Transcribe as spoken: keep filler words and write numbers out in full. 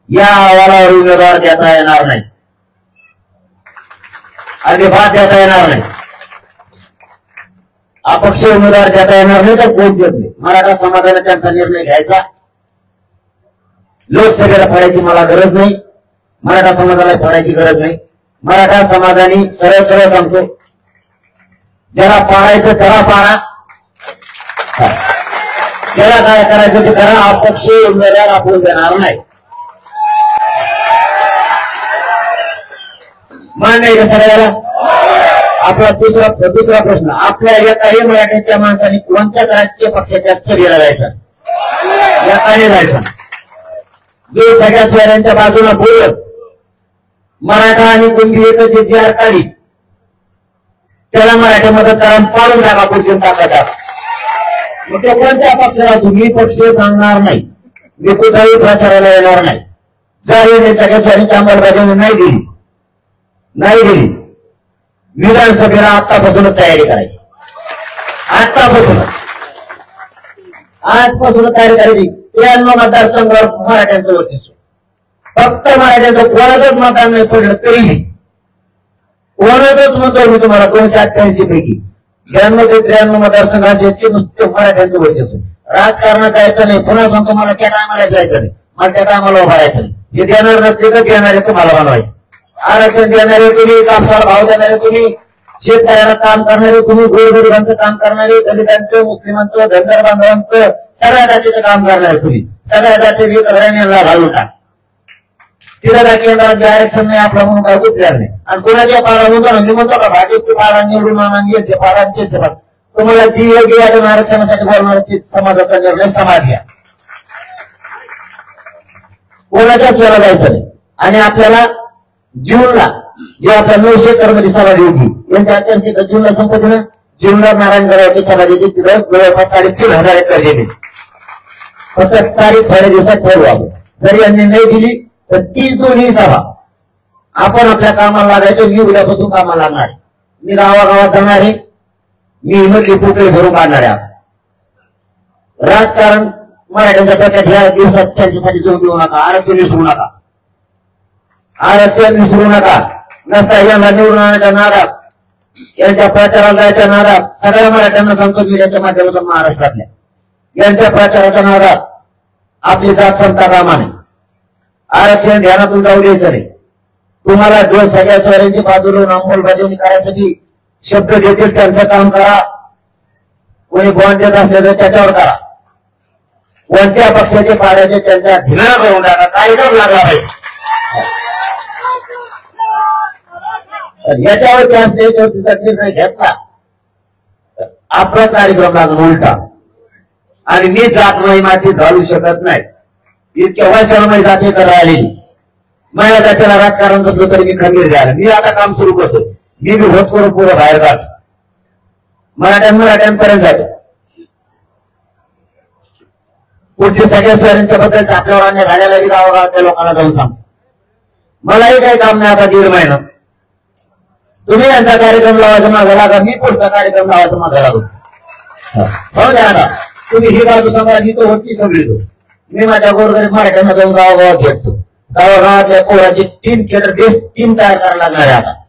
या अहवालावर उमेदवार देता येणार नाही, अजिबात देता येणार नाही. अपक्ष उमेदवार देता येणार नाही तर कोण देत नाही. मराठा समाजाने त्यांचा निर्णय घ्यायचा. लोकसभेला पडायची मला गरज नाही, मराठा समाजाला पडायची गरज नाही. मराठा समाजाने सरळ सरळ सांगतो, ज्याला पाडायचं त्याला पाडा, ज्याला काय करायचं ते करा. अपक्ष उमेदवार आपण देणार नाही. मान्य आहे का सगळ्याला? आपला दुसरा दुसरा प्रश्न, आपल्या एकाही मराठ्याच्या माणसाने कोणत्याच राजकीय पक्षाच्या सभेला जायचं, एकाने जायचं. जो सगळ्या स्वरांच्या बाजूला बोलत मराठा आणि कुणबी एकच जी आर काढी त्याला मराठा मदत करा, पाडून टाका पुढच्या ताकद. मग ते कोणत्या पक्षाला तुम्ही पक्ष सांगणार नाही, मी कुठेही प्रचाराला येणार नाही. जर सगळ्या स्वरांची अंमलबजावणी नाही दिली नाही दिली विधानसभेला आतापासूनच तयारी करायची. आतापासूनच आजपासूनच तयारी करायची. त्र्याण्णव मतदारसंघावर मराठ्यांचं वर्चस्व, फक्त मराठ्यांचं कोणाचंच मतदान नाही पडलं तरीही कोणाचंच मत मी तुम्हाला दोनशे अठ्ठ्याऐंशी पैकी ब्याण्णव ते त्र्याण्णव मतदारसंघ असे ते नुसते मराठ्यांचं वर्चस्व. राजकारणात जायचं नाही. पुन्हा सांगतो मला त्या टायमाला जायचं नाही, मला त्या टायमाला उभारायचं नाही. हे देणार नसते तर देणारे तुम्हाला बनवायचं. आरक्षण देणारे तुम्ही, कापसाला भाव देणारे तुम्ही, शेतकऱ्याला काम करणारे तुम्ही, गोरगरिबांचं काम करणारे, दलितांचं, मुस्लिमांचं, धनगर बांधवांचं, सगळ्या जातीचं काम करणारे तुम्ही. सगळ्या जातीचे घराण्याला घालून टाक. तिथं त्या केंद्रात आरक्षण नाही आपला म्हणून काय गुजरात नाही. आणि कोणाच्या पाडा म्हणतो ना, मी म्हणतो का भाजपचे पाडा निवडून आणा, याचे पाडा त्याचे पाडा. तुम्हाला जी योग्य वाटून आरक्षणासाठी बोलणार ती समाजाचा निर्णय समाज घ्या. कोणाच्या सेवा जायचं नाही. आणि आपल्याला जूनला जे आपल्या नऊशे कर्मचारी सभा द्यायची, यांच्या आचारसंहिता जूनला संपते ना, जूनला नारायणगडावरची सभा द्यायची. तिथं जवळपास साडेतीन हजार एकर जमीन. फक्त तारीख थोड्या दिवसात ठरवू आपण. जर यांनी नाही दिली तर तीस जून ही सभा आपण आपल्या कामाला लागायचं. मी उद्यापासून कामाला लागणार, मी गावागावात जाणार आहे, मी मधली पोकळी भरून काढणार आहे. राजकारण मराठ्यांच्या डोक्यात ह्या दिवसात त्यांच्यासाठी जोर देऊ नका. आरक्षण विसरू नका, आरक्षण विसरू नका. नसता यांना निवडून आणण्याच्या नादात, यांच्या प्रचाराला जायच्या नादात, सगळ्या मराठ्यांना सांगतो मीडियाच्या माध्यमातून महाराष्ट्रातल्या, यांच्या प्रचाराच्या नादात आपली जात संता कामा नये. आरक्षण ध्यानातून जाऊ द्यायचं नाही. तुम्हाला जो सगळ्या स्वरांची बाजूला अंमलबजावणी करायसाठी शब्द देतील त्यांचं काम करा. कोणी बॉन्ड देत असले तर त्याच्यावर करा. कोणत्या पक्षाचे पाड्याचे त्यांचा धिंगाणा करून टाका. कार्यक्रम लागला पाहिजे. याच्यावरती असले याच्यावरती जर निर्णय घेतला आपला कार्यक्रम लागून उलटा. आणि मी जात नाही माती घालू शकत नाही. इतक्या वर्षाला जाते करायला आलेली माझ्या जातीला राजकारण नसलं तरी मी खंबीर द्यायला. मी आता काम सुरू करतो. मी बी होत करून पुरं बाहेर काढतो. मराठ्यां मराठ्यांपर्यंत जातो. पुढच्या सगळ्या स्वरांच्या बद्दल आपल्यावर अन्याय झालेला बी गावागावातल्या लोकांना जाऊन सांगतो. मलाही काही काम नाही आता दीड महिना. तुम्ही यांचा कार्यक्रम लावायचा मागा लागा, मी पुढचा कार्यक्रम लावायचा मागा लागतो. हो द्या ना. तुम्ही ही बाजू सांगा, ही तो होती सगळी तो. मी माझ्या गोरगरीब मराठ्यांना जाऊन गावागावात भेटतो. गावागावातल्या पोराची तीन केटर देश तीन तयार करायला लागणार आहे आता.